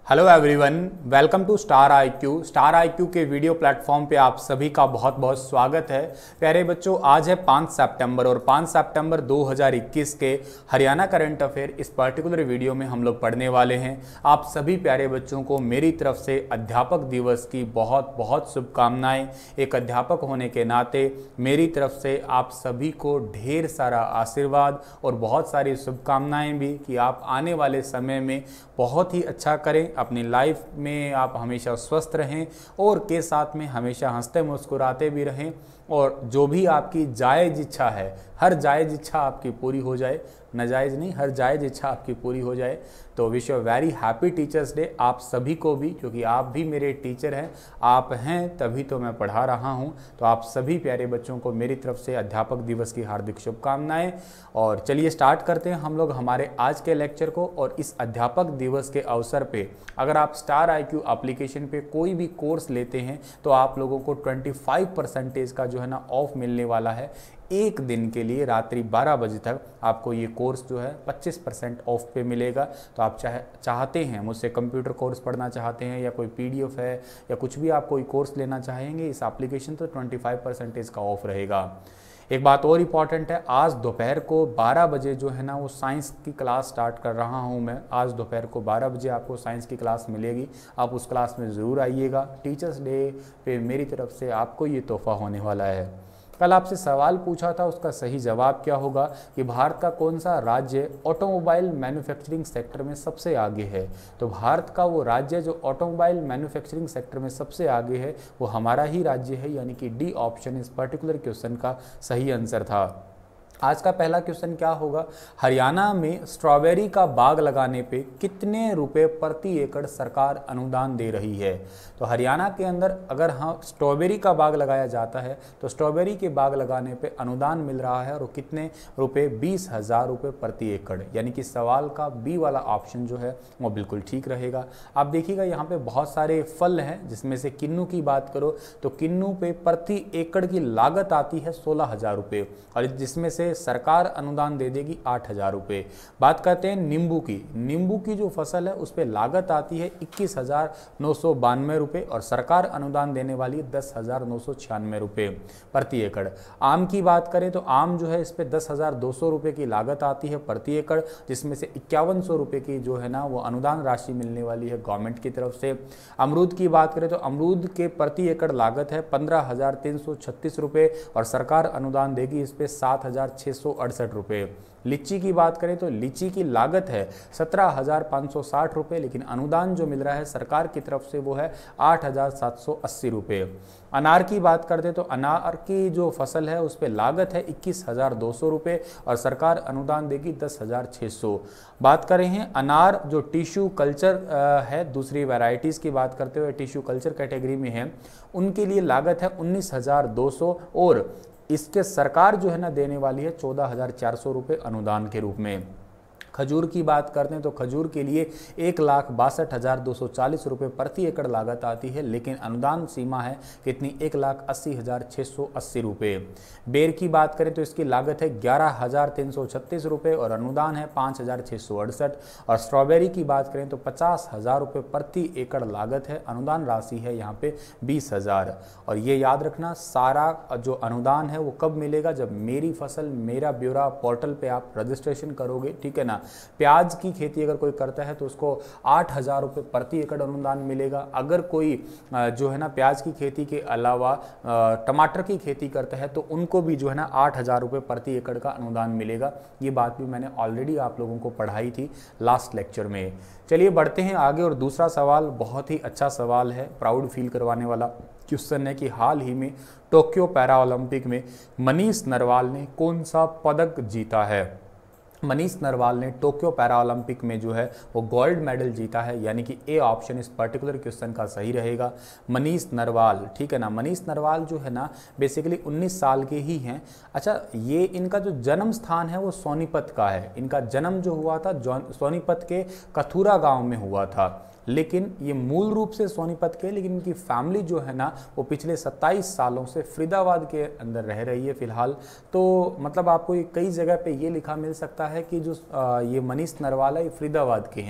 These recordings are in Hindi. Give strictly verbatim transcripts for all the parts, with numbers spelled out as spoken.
Hello everyone, welcome to star I Q. Star I Q के वीडियो प्लेटफॉर्म पे आप सभी का बहुत बहुत स्वागत है। प्यारे बच्चों, आज है पाँच सितंबर और पाँच सितंबर दो हज़ार इक्कीस के हरियाणा करंट अफेयर इस पर्टिकुलर वीडियो में हम लोग पढ़ने वाले हैं। आप सभी प्यारे बच्चों को मेरी तरफ से अध्यापक दिवस की बहुत बहुत शुभकामनाएं। एक अध्यापक होने के नाते मेरी तरफ से आप सभी को ढेर सारा आशीर्वाद और बहुत सारी शुभकामनाएं भी कि आप आने वाले समय में बहुत ही अच्छा करें, अपनी लाइफ में आप हमेशा स्वस्थ रहें और के साथ में हमेशा हंसते मुस्कुराते भी रहें और जो भी आपकी जायज़ इच्छा है, हर जायज़ इच्छा आपकी पूरी हो जाए। नाजायज़ नहीं, हर जायज़ इच्छा आपकी पूरी हो जाए। तो wish you very happy teachers day आप सभी को भी, क्योंकि आप भी मेरे टीचर हैं, आप हैं तभी तो मैं पढ़ा रहा हूं। तो आप सभी प्यारे बच्चों को मेरी तरफ से अध्यापक दिवस की हार्दिक शुभकामनाएं। और चलिए स्टार्ट करते हैं हम लोग हमारे आज के लेक्चर को। और इस अध्यापक दिवस के अवसर पे अगर आप स्टार आई क्यू एप्लीकेशन पे कोई भी कोर्स लेते हैं तो आप लोगों को पच्चीस परसेंटेज का जो है ना ऑफ मिलने वाला है। एक दिन के लिए रात्रि बारह बजे तक आपको ये कोर्स जो है पच्चीस परसेंट ऑफ पे मिलेगा। तो आप चाहे चाहते हैं मुझसे कंप्यूटर कोर्स पढ़ना चाहते हैं या कोई पीडीएफ है या कुछ भी आप कोई कोर्स लेना चाहेंगे इस एप्लीकेशन, तो पच्चीस परसेंटेज का ऑफ रहेगा। एक बात और इम्पॉर्टेंट है, आज दोपहर को बारह बजे जो है ना वो साइंस की क्लास स्टार्ट कर रहा हूँ मैं। आज दोपहर को बारह बजे आपको साइंस की क्लास मिलेगी, आप उस क्लास में ज़रूर आइएगा। टीचर्स डे पे मेरी तरफ से आपको ये तोहफा होने वाला है। कल आपसे सवाल पूछा था, उसका सही जवाब क्या होगा कि भारत का कौन सा राज्य ऑटोमोबाइल मैन्युफैक्चरिंग सेक्टर में सबसे आगे है। तो भारत का वो राज्य जो ऑटोमोबाइल मैन्युफैक्चरिंग सेक्टर में सबसे आगे है वो हमारा ही राज्य है, यानी कि डी ऑप्शन इस पर्टिकुलर क्वेश्चन का सही आंसर था। आज का पहला क्वेश्चन क्या होगा, हरियाणा में स्ट्रॉबेरी का बाग लगाने पे कितने रुपए प्रति एकड़ सरकार अनुदान दे रही है। तो हरियाणा के अंदर अगर हाँ स्ट्रॉबेरी का बाग लगाया जाता है तो स्ट्रॉबेरी के बाग लगाने पे अनुदान मिल रहा है और वो कितने रुपए, बीस हज़ार रुपये प्रति एकड़, यानी कि सवाल का बी वाला ऑप्शन जो है वो बिल्कुल ठीक रहेगा। आप देखिएगा यहाँ पे बहुत सारे फल हैं, जिसमें से किन्नू की बात करो तो किन्नू पे प्रति एकड़ की लागत आती है सोलह हज़ार रुपये और जिसमें से सरकार अनुदान दे देगी आठ हजार रुपये। बात करते हैं नींबू की। नींबू की जो फसल है उस पर लागत आती है इक्कीस हजार नौ सौ बानवे रुपये और सरकार अनुदान देने वाली है दस हजार नौ सौ छियानवे रुपये प्रति एकड़। आम की बात करें तो आम जो है इस पर दस हजार दो सौ रुपये की लागत आती है प्रति एकड़, जिसमें से इक्यावन सौ रुपये की जो है ना वो अनुदान राशि मिलने वाली है गवर्नमेंट की तरफ से। अमरूद की बात करें तो अमरूद के प्रति एकड़ लागत है पंद्रह हजार तीन सौ छत्तीस रुपये और सरकार अनुदान देगी इस पर सात हजार छः सौ अड़सठ रुपये। लीची की बात करें तो लीची की लागत है सत्रह हजार पाँच सौ साठ रुपये, लेकिन अनुदान जो मिल रहा है सरकार की तरफ से वो है आठ हजार सात सौ अस्सी रुपये। अनार की बात करते तो अनार की जो फसल है उस पर लागत है इक्कीस हजार दो सौ रुपये और सरकार अनुदान देगी दस हजार छः सौ। बात करें हैं अनार जो टिश्यू कल्चर है, दूसरी वैरायटीज़ की बात करते हुए टिश्यू कल्चर कैटेगरी में है, उनके लिए लागत है उन्नीस हजार दो सौ और इसके सरकार जो है ना देने वाली है चौदह हजार चार सौ रुपये अनुदान के रूप में। खजूर की बात करते हैं तो खजूर के लिए एक लाख बासठ हज़ार दो सौ चालीस रुपये प्रति एकड़ लागत आती है, लेकिन अनुदान सीमा है कितनी, एक लाख अस्सी हज़ार छः सौ अस्सी रुपये। बेर की बात करें तो इसकी लागत है ग्यारह हज़ार तीन सौ छत्तीस रुपये और अनुदान है पाँच हज़ार छः सौ अड़सठ। और स्ट्रॉबेरी की बात करें तो पचास हज़ार रुपये प्रति एकड़ लागत है, अनुदान राशि है यहाँ पे बीस हज़ार। और ये याद रखना सारा जो अनुदान है वो कब मिलेगा, जब मेरी फसल मेरा ब्यौरा पोर्टल पर आप रजिस्ट्रेशन करोगे, ठीक है ना। प्याज की खेती अगर कोई करता है तो उसको आठ हजार रुपये प्रति एकड़ अनुदान मिलेगा। अगर कोई जो है ना प्याज की खेती के अलावा टमाटर की खेती करता है तो उनको भी जो है ना आठ हजार रुपये प्रति एकड़ का अनुदान मिलेगा। ये बात भी मैंने ऑलरेडी आप लोगों को पढ़ाई थी लास्ट लेक्चर में। चलिए बढ़ते हैं आगे और दूसरा सवाल बहुत ही अच्छा सवाल है, प्राउड फील करवाने वाला क्वेश्चन है कि हाल ही में टोक्यो पैरा ओलंपिक में मनीष नरवाल ने कौन सा पदक जीता है। मनीष नरवाल ने टोक्यो पैरा ओलंपिक में जो है वो गोल्ड मेडल जीता है, यानी कि ए ऑप्शन इस पर्टिकुलर क्वेश्चन का सही रहेगा। मनीष नरवाल, ठीक है ना। मनीष नरवाल जो है ना बेसिकली उन्नीस साल के ही हैं। अच्छा, ये इनका जो जन्म स्थान है वो सोनीपत का है। इनका जन्म जो हुआ था सोनीपत के कथुरा गांव में हुआ था, लेकिन ये मूल रूप से सोनीपत के, लेकिन इनकी फैमिली जो है ना वो पिछले सत्ताईस सालों से फरीदाबाद के अंदर रह रही है फिलहाल। तो मतलब आपको कई जगह पे ये लिखा मिल सकता है कि जो ये मनीष नरवाल है ये फरीदाबाद के हैं।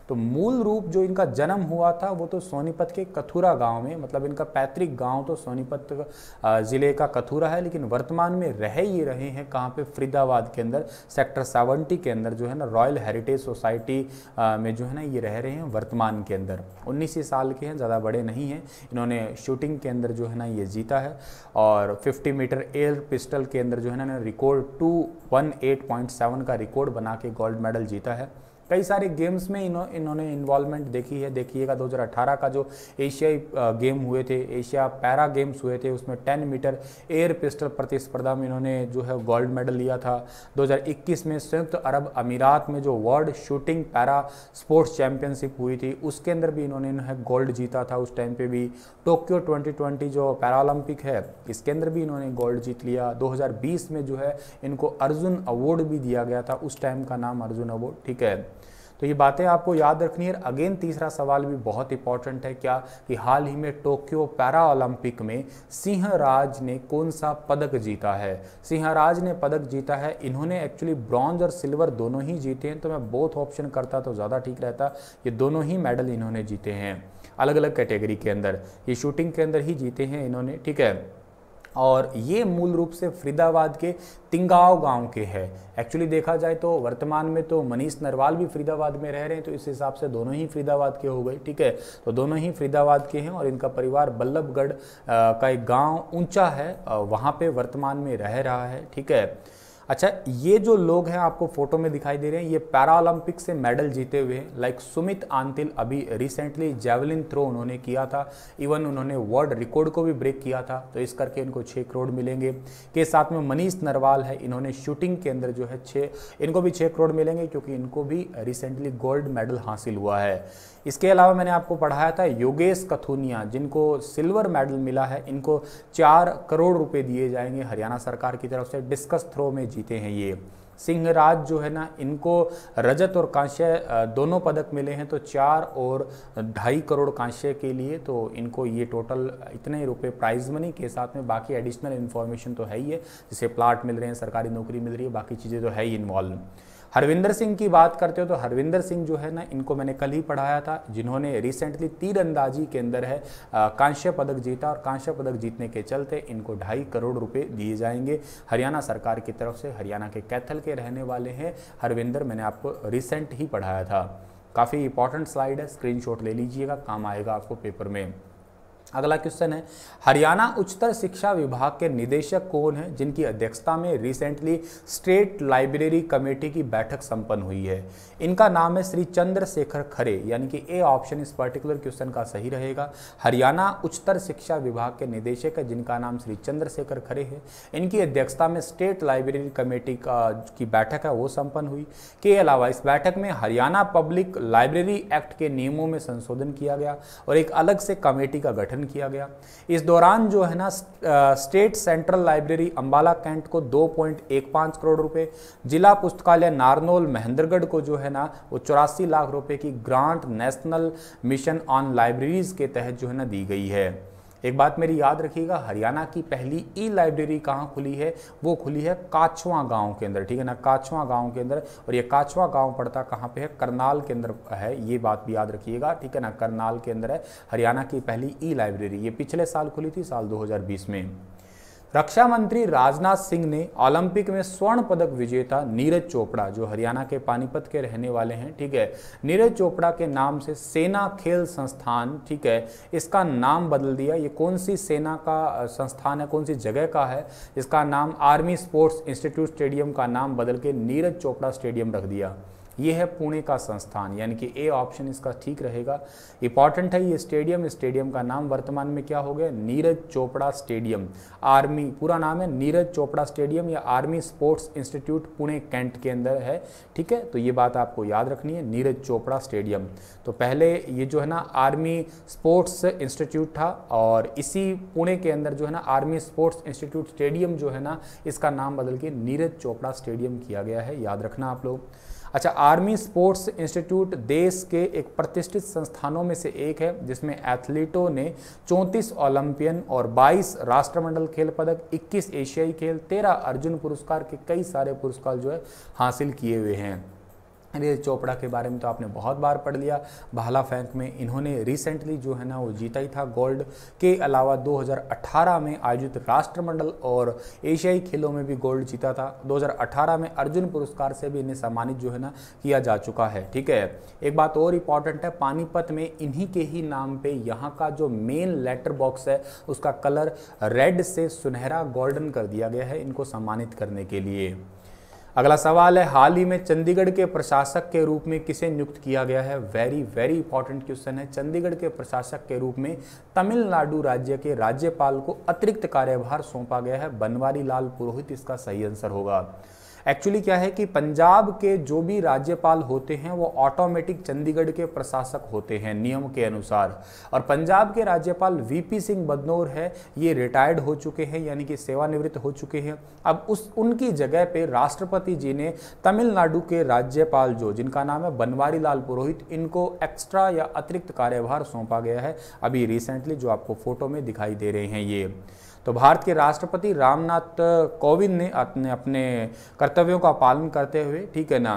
तो मूल रूप जो इनका जन्म हुआ था वो तो सोनीपत के कथुरा गांव में, मतलब इनका पैतृक गांव तो सोनीपत ज़िले का कथुरा है, लेकिन वर्तमान में रह ये रहे हैं कहाँ पे, फरीदाबाद के अंदर सेक्टर सेवेंटी के अंदर जो है ना रॉयल हेरिटेज सोसाइटी में जो है ना ये रह रहे हैं वर्तमान के अंदर। उन्नीस ही साल के हैं, ज़्यादा बड़े नहीं हैं। इन्होंने शूटिंग के अंदर जो है ना ये जीता है और पचास मीटर एयर पिस्टल के अंदर जो है ना record two one eight point seven का रिकॉर्ड बना के गोल्ड मेडल जीता है। कई सारे गेम्स में इन्हों इन्होंने इन्वॉल्वमेंट देखी है। देखिएगा दो हज़ार अठारह का जो एशियाई गेम हुए थे, एशिया पैरा गेम्स हुए थे, उसमें दस मीटर एयर पिस्टल प्रतिस्पर्धा में इन्होंने जो है गोल्ड मेडल लिया था। दो हज़ार इक्कीस में संयुक्त अरब अमीरात में जो world shooting para sports championship हुई थी उसके अंदर भी इन्होंने गोल्ड जीता था उस टाइम पे भी। टोक्यो ट्वेंटी ट्वेंटी जो पैरालंपिक है इसके अंदर भी इन्होंने गोल्ड जीत लिया। दो हज़ार बीस में जो है इनको अर्जुन अवार्ड भी दिया गया था, उस टाइम का नाम अर्जुन अवार्ड, ठीक है। तो ये बातें आपको याद रखनी है। अगेन तीसरा सवाल भी बहुत इंपॉर्टेंट है, क्या कि हाल ही में टोक्यो पैरा ओलंपिक में सिंहराज ने कौन सा पदक जीता है। सिंहराज ने पदक जीता है, इन्होंने एक्चुअली ब्रॉन्ज और सिल्वर दोनों ही जीते हैं, तो मैं बोथ ऑप्शन करता तो ज़्यादा ठीक रहता। ये दोनों ही मेडल इन्होंने जीते हैं अलग अलग कैटेगरी के अंदर, ये शूटिंग के अंदर ही जीते हैं इन्होंने, ठीक है। और ये मूल रूप से फरीदाबाद के तिंगाव गांव के हैं। एक्चुअली देखा जाए तो वर्तमान में तो मनीष नरवाल भी फरीदाबाद में रह रहे हैं, तो इस हिसाब से दोनों ही फरीदाबाद के हो गए, ठीक है। तो दोनों ही फरीदाबाद के हैं और इनका परिवार बल्लभगढ़ का एक गांव ऊंचा है वहाँ पे वर्तमान में रह रहा है, ठीक है। अच्छा, ये जो लोग हैं आपको फोटो में दिखाई दे रहे हैं, ये पैरा ओलंपिक से मेडल जीते हुए हैं। लाइक सुमित आंतिल अभी रिसेंटली जेवलिन थ्रो उन्होंने किया था, इवन उन्होंने वर्ल्ड रिकॉर्ड को भी ब्रेक किया था, तो इस करके इनको छः करोड़ मिलेंगे। के साथ में मनीष नरवाल है, इन्होंने शूटिंग के अंदर जो है छः इनको भी छः करोड़ मिलेंगे क्योंकि इनको भी रिसेंटली गोल्ड मेडल हासिल हुआ है। इसके अलावा मैंने आपको पढ़ाया था योगेश कथुनिया, जिनको सिल्वर मेडल मिला है, इनको चार करोड़ रुपए दिए जाएंगे हरियाणा सरकार की तरफ से। डिस्कस थ्रो में जीते हैं ये। सिंहराज जो है ना, इनको रजत और कांस्य दोनों पदक मिले हैं, तो चार और ढाई करोड़ कांस्य के लिए, तो इनको ये टोटल इतने रुपए प्राइज मनी के साथ में बाकी एडिशनल इन्फॉर्मेशन तो है ही है, जैसे प्लाट मिल रहे हैं, सरकारी नौकरी मिल रही है, बाकी चीज़ें तो है ही इन्वॉल्व। हरविंदर सिंह की बात करते हो तो हरविंदर सिंह जो है ना, इनको मैंने कल ही पढ़ाया था, जिन्होंने रिसेंटली तीरंदाजी के अंदर है कांस्य पदक जीता, और कांस्य पदक जीतने के चलते इनको ढाई करोड़ रुपए दिए जाएंगे हरियाणा सरकार की तरफ से। हरियाणा के कैथल के रहने वाले हैं हरविंदर, मैंने आपको रिसेंट ही पढ़ाया था। काफ़ी इंपॉर्टेंट स्लाइड है, स्क्रीनशॉट ले लीजिएगा, काम आएगा आपको पेपर में। अगला क्वेश्चन है, हरियाणा उच्चतर शिक्षा विभाग के निदेशक कौन है जिनकी अध्यक्षता में रिसेंटली स्टेट लाइब्रेरी कमेटी की बैठक संपन्न हुई है। इनका नाम है श्री चंद्रशेखर खरे, यानी कि ए ऑप्शन इस पर्टिकुलर क्वेश्चन का सही रहेगा। हरियाणा उच्चतर शिक्षा विभाग के निदेशक है जिनका नाम श्री चंद्रशेखर खरे है, इनकी अध्यक्षता में स्टेट लाइब्रेरी कमेटी का की बैठक है वो संपन्न हुई। के अलावा इस बैठक में हरियाणा पब्लिक लाइब्रेरी एक्ट के नियमों में संशोधन किया गया और एक अलग से कमेटी का गठन किया गया। इस दौरान जो है ना, state central library Ambala cantt को दो पॉइंट एक पाँच करोड़ रुपए, जिला पुस्तकालय नारनौल महेंद्रगढ़ को जो है ना वो चौरासी लाख रुपए की grant national mission on libraries के तहत जो है ना दी गई है। एक बात मेरी याद रखिएगा, हरियाणा की पहली ई लाइब्रेरी कहाँ खुली है, वो खुली है काछवा गांव के अंदर, ठीक है ना, काछवा गांव के अंदर। और ये काछवा गांव पड़ता कहाँ पे है, करनाल के अंदर है, ये बात भी याद रखिएगा, ठीक है ना, करनाल के अंदर है हरियाणा की पहली ई लाइब्रेरी। ये पिछले साल खुली थी, साल दो हज़ार बीस में। रक्षा मंत्री राजनाथ सिंह ने ओलंपिक में स्वर्ण पदक विजेता नीरज चोपड़ा, जो हरियाणा के पानीपत के रहने वाले हैं, ठीक है, नीरज चोपड़ा के नाम से सेना खेल संस्थान, ठीक है, इसका नाम बदल दिया। ये कौन सी सेना का संस्थान है, कौन सी जगह का है, इसका नाम आर्मी स्पोर्ट्स इंस्टीट्यूट स्टेडियम का नाम बदल के नीरज चोपड़ा स्टेडियम रख दिया। ये है पुणे का संस्थान, यानी कि ए ऑप्शन इसका ठीक रहेगा। इंपॉर्टेंट है ये स्टेडियम, स्टेडियम का नाम वर्तमान में क्या हो गया, नीरज चोपड़ा स्टेडियम। आर्मी पूरा नाम है नीरज चोपड़ा स्टेडियम या army sports institute Pune cantt के अंदर है, ठीक है। तो ये बात आपको याद रखनी है, नीरज चोपड़ा स्टेडियम। तो पहले ये जो है ना आर्मी स्पोर्ट्स इंस्टीट्यूट था, और इसी पुणे के अंदर जो है ना आर्मी स्पोर्ट्स इंस्टीट्यूट स्टेडियम जो है ना, इसका नाम बदल के नीरज चोपड़ा स्टेडियम किया गया है, याद रखना आप लोग। अच्छा, आर्मी स्पोर्ट्स इंस्टीट्यूट देश के एक प्रतिष्ठित संस्थानों में से एक है, जिसमें एथलीटों ने चौंतीस ओलंपियन और बाईस राष्ट्रमंडल खेल पदक, इक्कीस एशियाई खेल, तेरह अर्जुन पुरस्कार के कई सारे पुरस्कार जो है हासिल किए हुए हैं। नीरज चोपड़ा के बारे में तो आपने बहुत बार पढ़ लिया, भाला फेंक में इन्होंने रिसेंटली जो है ना वो जीता ही था गोल्ड। के अलावा दो हज़ार अठारह में आयोजित राष्ट्रमंडल और एशियाई खेलों में भी गोल्ड जीता था। दो हज़ार अठारह में अर्जुन पुरस्कार से भी इन्हें सम्मानित जो है ना किया जा चुका है। ठीक है, एक बात और इम्पॉर्टेंट है, पानीपत में इन्हीं के ही नाम पे यहाँ का जो मेन लेटर बॉक्स है उसका कलर रेड से सुनहरा गोल्डन कर दिया गया है इनको सम्मानित करने के लिए। अगला सवाल है, हाल ही में चंडीगढ़ के प्रशासक के रूप में किसे नियुक्त किया गया है? वेरी वेरी इंपॉर्टेंट क्वेश्चन है। चंडीगढ़ के प्रशासक के रूप में तमिलनाडु राज्य के राज्यपाल को अतिरिक्त कार्यभार सौंपा गया है। बनवारी लाल पुरोहित इसका सही आंसर होगा। एक्चुअली क्या है कि पंजाब के जो भी राज्यपाल होते हैं वो ऑटोमेटिक चंडीगढ़ के प्रशासक होते हैं नियम के अनुसार, और पंजाब के राज्यपाल वीपी सिंह बदनौर है, ये रिटायर्ड हो चुके हैं यानी कि सेवानिवृत्त हो चुके हैं। अब उस उनकी जगह पे राष्ट्रपति जी ने तमिलनाडु के राज्यपाल जो जिनका नाम है बनवारी लाल पुरोहित, इनको एक्स्ट्रा या अतिरिक्त कार्यभार सौंपा गया है अभी रिसेंटली, जो आपको फोटो में दिखाई दे रहे हैं ये। तो भारत के राष्ट्रपति रामनाथ कोविंद ने अपने अपने कर्तव्यों का पालन करते हुए, ठीक है ना,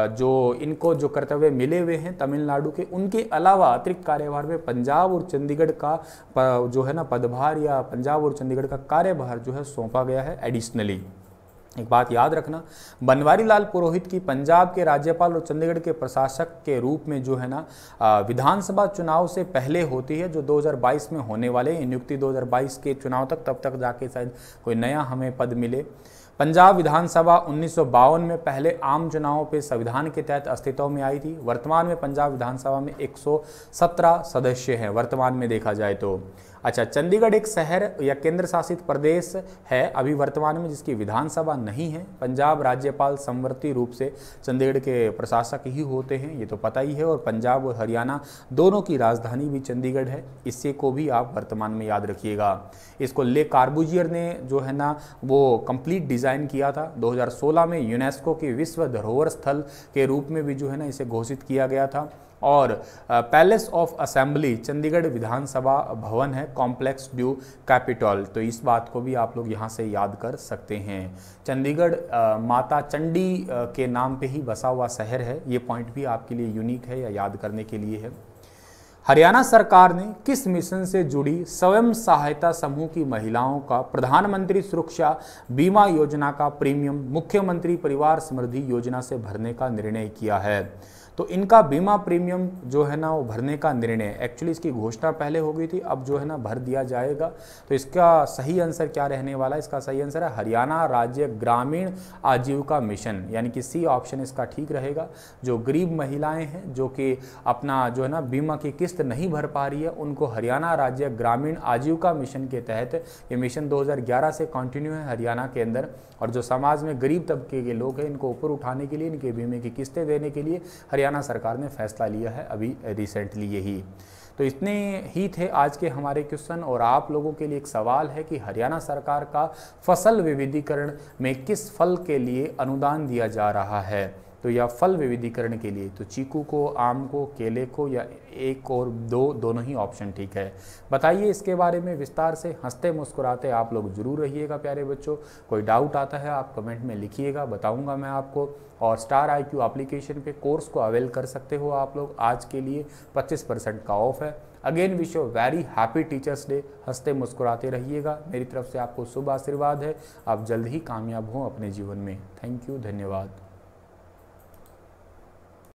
जो इनको जो कर्तव्य मिले हुए हैं तमिलनाडु के, उनके अलावा अतिरिक्त कार्यभार में पंजाब और चंडीगढ़ का जो है ना पदभार या पंजाब और चंडीगढ़ का कार्यभार जो है सौंपा गया है एडिशनली। एक बात याद रखना, बनवारी लाल पुरोहित की पंजाब के राज्यपाल और चंडीगढ़ के प्रशासक के रूप में जो है ना विधानसभा चुनाव से पहले होती है, जो दो हज़ार बाईस में होने वाले हैं। नियुक्ति दो हज़ार बाईस के चुनाव तक, तब तक जाके शायद कोई नया हमें पद मिले। पंजाब विधानसभा उन्नीस सौ बावन में पहले आम चुनावों पे संविधान के तहत अस्तित्व में आई थी। वर्तमान में पंजाब विधानसभा में एक सौ सत्रह सदस्य हैं वर्तमान में देखा जाए तो। अच्छा, चंडीगढ़ एक शहर या केंद्र शासित प्रदेश है अभी वर्तमान में जिसकी विधानसभा नहीं है। पंजाब राज्यपाल समवर्ती रूप से चंडीगढ़ के प्रशासक ही होते हैं, ये तो पता ही है, और पंजाब और हरियाणा दोनों की राजधानी भी चंडीगढ़ है, इससे को भी आप वर्तमान में याद रखिएगा। इसको ले कार्बुजियर ने जो है ना वो कंप्लीट डिज़ाइन किया था। दो हज़ार सोलह में यूनेस्को की विश्व धरोहर स्थल के रूप में भी जो है ना इसे घोषित किया गया था। और पैलेस ऑफ असेंबली चंडीगढ़ विधानसभा भवन है, कॉम्प्लेक्स ड्यू कैपिटल, तो इस बात को भी आप लोग यहाँ से याद कर सकते हैं। चंडीगढ़ माता चंडी के नाम पे ही बसा हुआ शहर है, ये पॉइंट भी आपके लिए यूनिक है या याद करने के लिए है। हरियाणा सरकार ने किस मिशन से जुड़ी स्वयं सहायता समूह की महिलाओं का प्रधानमंत्री सुरक्षा बीमा योजना का प्रीमियम मुख्यमंत्री परिवार समृद्धि योजना से भरने का निर्णय किया है? तो इनका बीमा प्रीमियम जो है ना वो भरने का निर्णय, एक्चुअली इसकी घोषणा पहले हो गई थी, अब जो है ना भर दिया जाएगा। तो इसका सही आंसर क्या रहने वाला है? इसका सही आंसर है हरियाणा राज्य ग्रामीण आजीविका मिशन, यानी कि सी ऑप्शन इसका ठीक रहेगा। जो गरीब महिलाएं हैं जो कि अपना जो है ना बीमा की किस्त नहीं भर पा रही है, उनको हरियाणा राज्य ग्रामीण आजीविका मिशन के तहत, ये मिशन दो हज़ार ग्यारह से कंटिन्यू है हरियाणा के अंदर, और जो समाज में गरीब तबके के लोग हैं इनको ऊपर उठाने के लिए, इनके बीमे की किस्तें देने के लिए हरियाणा सरकार ने फैसला लिया है अभी रिसेंटली यही। तो इतने ही थे आज के हमारे क्वेश्चन, और आप लोगों के लिए एक सवाल है कि हरियाणा सरकार का फसल विविधीकरण में किस फल के लिए अनुदान दिया जा रहा है? तो या फल विविधीकरण के लिए तो चीकू को, आम को, केले को, या एक और दो, दोनों ही ऑप्शन ठीक है। बताइए इसके बारे में विस्तार से, हंसते मुस्कुराते आप लोग जरूर रहिएगा प्यारे बच्चों। कोई डाउट आता है आप कमेंट में लिखिएगा, बताऊंगा मैं आपको। और स्टार आई क्यू एप्लीकेशन पे कोर्स को अवेल कर सकते हो आप लोग। आज के लिए पच्चीस परसेंट का ऑफ है। Again wish you very happy teachers day. हंसते मुस्कुराते रहिएगा, मेरी तरफ से आपको शुभ आशीर्वाद है। आप जल्द ही कामयाब हों अपने जीवन में। थैंक यू, धन्यवाद।